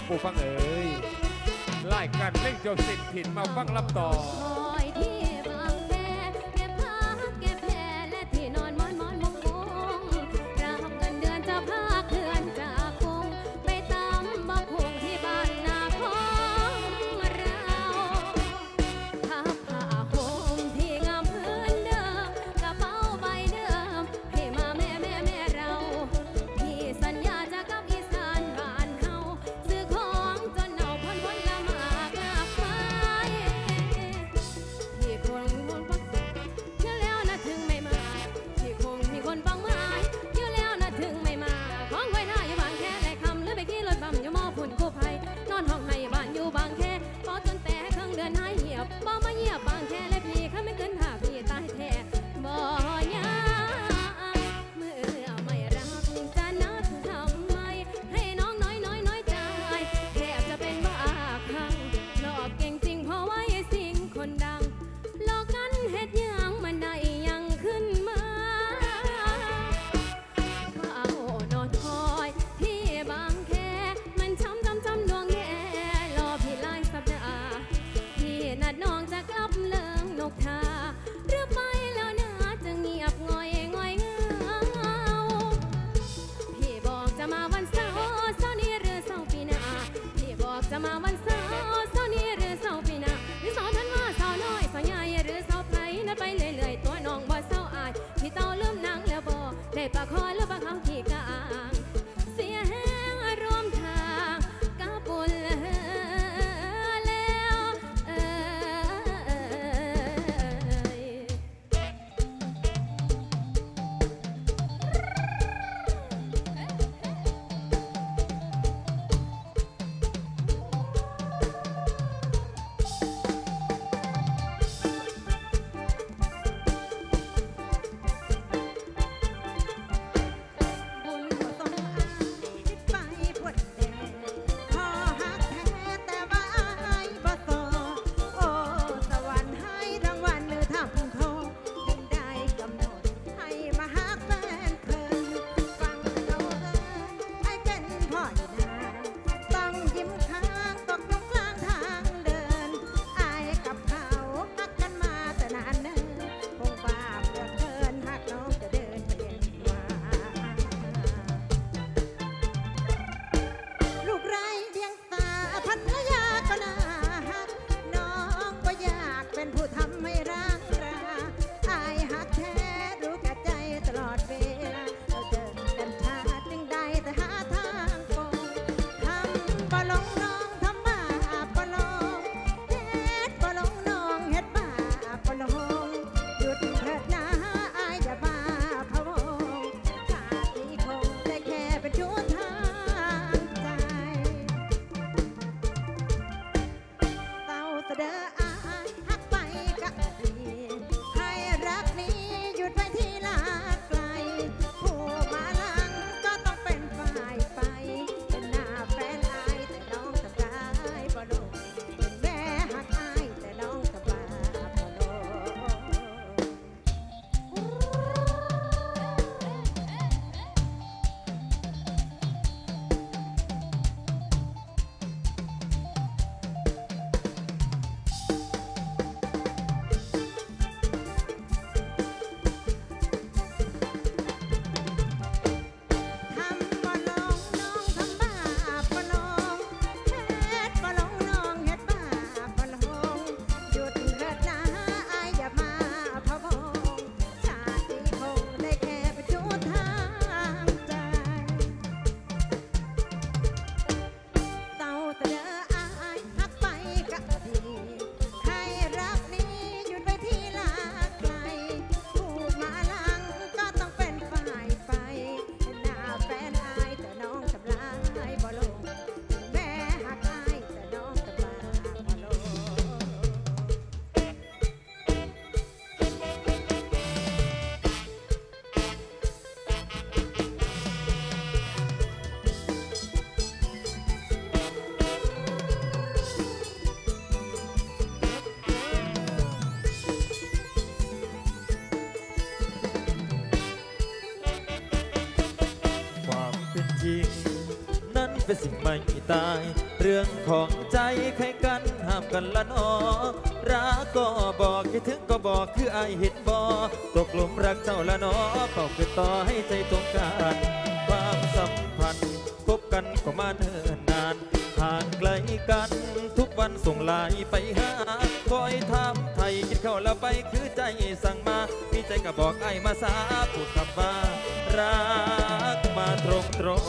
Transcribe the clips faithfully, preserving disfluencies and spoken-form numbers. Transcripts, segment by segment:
ผู้ฟังเอ๋ยไล่กันเล่งจบสิ้นผิดมาฟังลำต่อคอยที่บางแคเก็บผ้าเก็บแพรและที่นอนมอนมอนมงมงรับเงินเดือนจะพาเคลื่อนจากกรุงไปตามบ่คงที่บ้านนาของเราทับผ้าห่มที่งามพื้นเดิมกระเป๋าใบเดิมให้มาแม่แม่แม่เราที่สัญญาจะกับอีสานบ้านเฮาซื้อของจนเน่าพ้นพ้นละหมากลากไม้เป็นสิ่งไม่ตาย เรื่องของใจใครกันห้ามกันละนอรักก็บอกคิดถึงก็บอกคือไอเห็นบ่ตกหลุมรักเจ้าละนอเป่าคือต่อให้ใจตรงกันความสัมพันธ์คบกันก็มาเนิ่นนานห่างไกลกันทุกวันส่งไลน์ไปหาคอยถามไทยคิดเข้าแล้วไปคือใจสั่งมามีใจก็บอกไอ้มาสาพูดคำว่ารักมาตรงตรง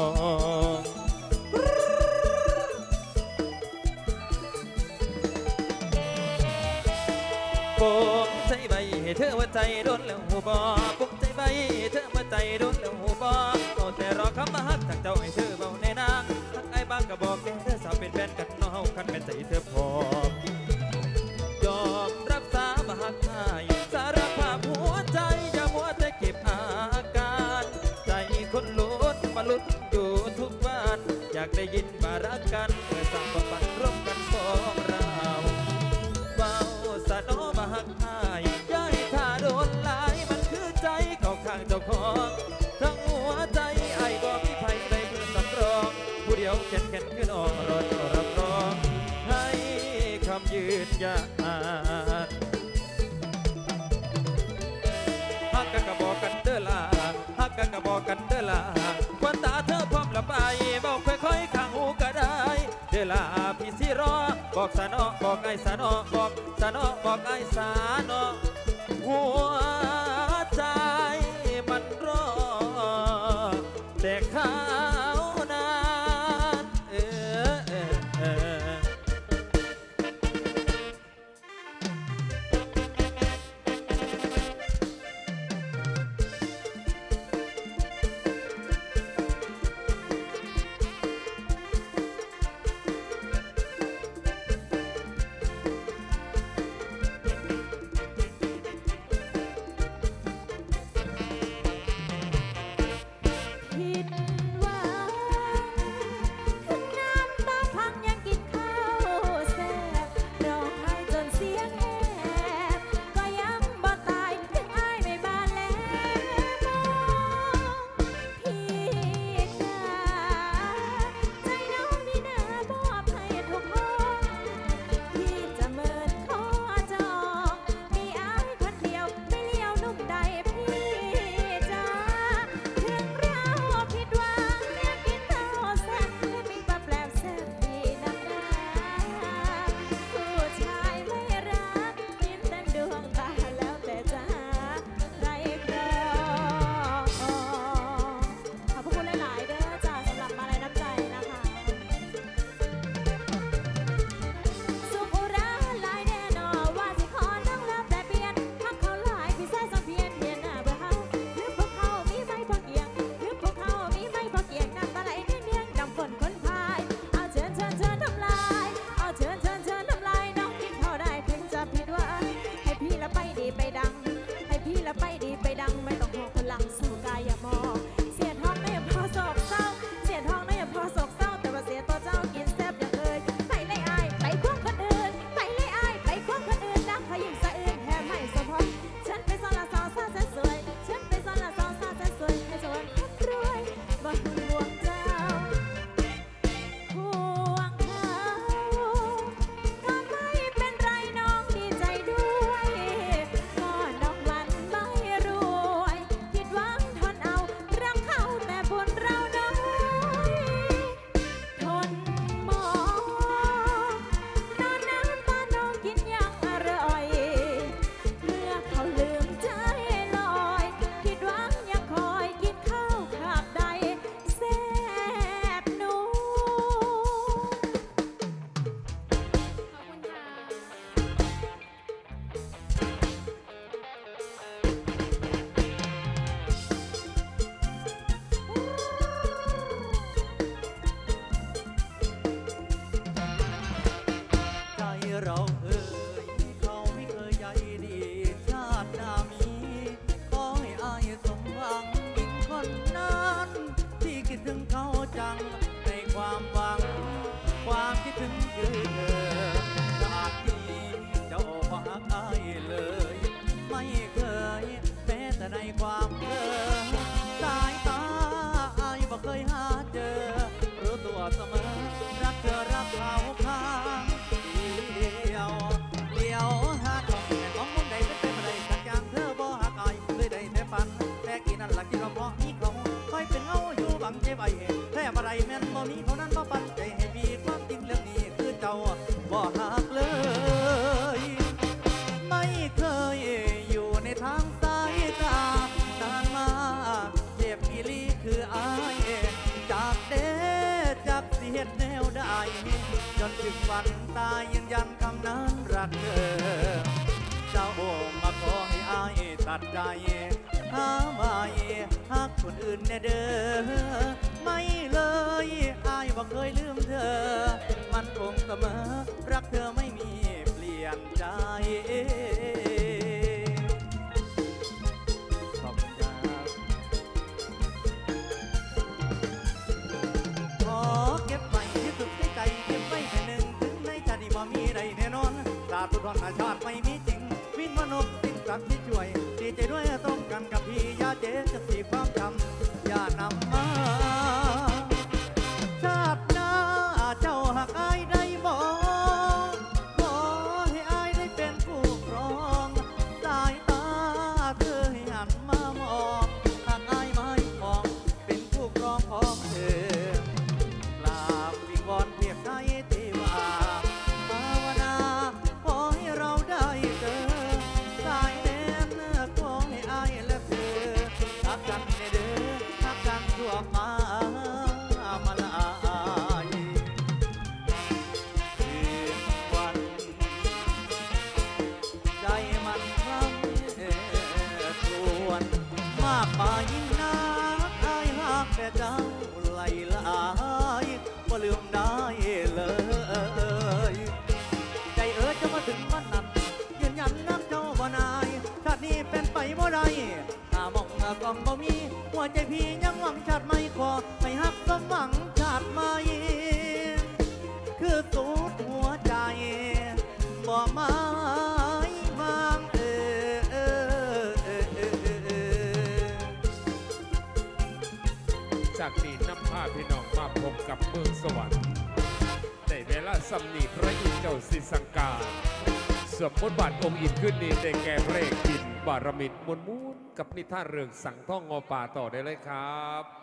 ปมใจใบให้เธอว่าใจโดนแล้วหูบอปมใจใบให้เธอว่าใจโดนแล้วหูบอเอาแต่รอคำมาฮักจากเจ้าให้เธอเบาในนางทักไอ้บ้างก็บอกเธอสาวเป็นแฟนกันน้องคันเป็นใจเธอพอยอมรับสาบหักหายสารภาพหัวใจอย่ามัวแต่เก็บอาการใจคนลุ้นมาลุ้นอยู่ทุกวันอยากได้ยินว่ารักกันเมื่อสั่งประปันร่วมกันสองเราเบาสะโนมาหักหายอย่าให้ท่าโดนลายมันคือใจเข้าข้างเจ้าของทั้งหัวใจไอ้ก็มีไผใดเพื่อสำรองผู้เดียวแข็งแข็งขึ้นออกรถรับรองให้คำยืนยันฮักกันก็บอกกันเด้อล่ะฮักกันก็บอกกันเด้อล่ะควันตาเธอพร้อมละไปบอกค่อยๆข้างหูก็ได้เด้อล่ะพี่สิรอบอกสะเนาะบอกไอ้สะเนาะบอกสะเนาะบอกไอ้สะเนาะหัวใจมันรอแต่ข้าวนานเออเออเออถึงวันตายยืนยันคำนั้นรักเธอเจ้ามาขอให้อายตัดใจหาไม่หักคนอื่นแน่เด้อไม่เลยอายว่าเคยลืมเธอมันคงเสมอรักเธอไม่มีเปลี่ยนใจขอบคุณครับขอเก็บไว้ที่สุดในใจเก็บไว้แค่หนึ่งถึงในชาติบ่มีใดแน่นอนสาธุทอนอาชาติไม่มีจริงวินมนกสิ่งศักดิ์ที่ช่วยดีใจด้วยตรงกันกับพี่ยาเจ๊จะสีความจำอย่านำมาชาติหน้าเจ้าหากอายได้บอกขอให้อายได้เป็นผู้ครองสายตาเธอให้หันมามองหากอายไม่มองเป็นผู้ครองของเธอกราบวิงวอนเพียบใจเทวาภาวนาขอให้เราได้เจอสายแดนขอให้อายและเธอรักกันเด้อรักกันทั่วมามาลายคืนวันใจมันคลั่งครวนมากมายยิ่งนักอายหักแต่เจ้าไหลลายบ่ลืมได้เลยใจเอ๋ยจะมาถึงวันนั้นยืนยันน้ำเจ้าบ่นายชาตินี้เป็นไปบ่ได้หามองกองบ่มีหัวใจพี่ยังหวังชาติไม่ขอให้หักสมหวังชาติไม่คือสุดหัวใจบ่ไม้บางเออเออเออเออเออจากนี้นำพาพี่น้องมาพบกับเมืองสวรรค์ในเวลาสำนีพระอินทร์เจ้าสิสังกาสวมบทบาทองค์อินขึ้นนี้ได้แก่เพลงกินบารมิตรมวลมูนกับนิทานเรื่องสังท่องงอป่าต่อได้เลยครับ